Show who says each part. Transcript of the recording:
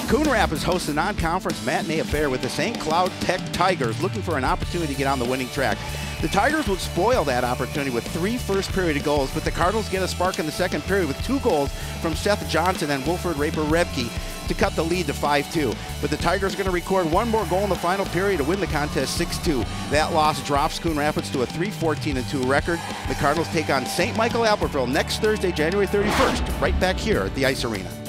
Speaker 1: Coon Rapids hosts a non-conference matinee affair with the St. Cloud Tech Tigers, looking for an opportunity to get on the winning track. The Tigers would spoil that opportunity with 3 first-period goals, but the Cardinals get a spark in the second period with 2 goals from Seth Johnson and Wilfred Raper-Rebke to cut the lead to 5-2. But the Tigers are going to record 1 more goal in the final period to win the contest 6-2. That loss drops Coon Rapids to a 3-14-2 record. The Cardinals take on St. Michael Albertville next Thursday, January 31st, right back here at the Ice Arena.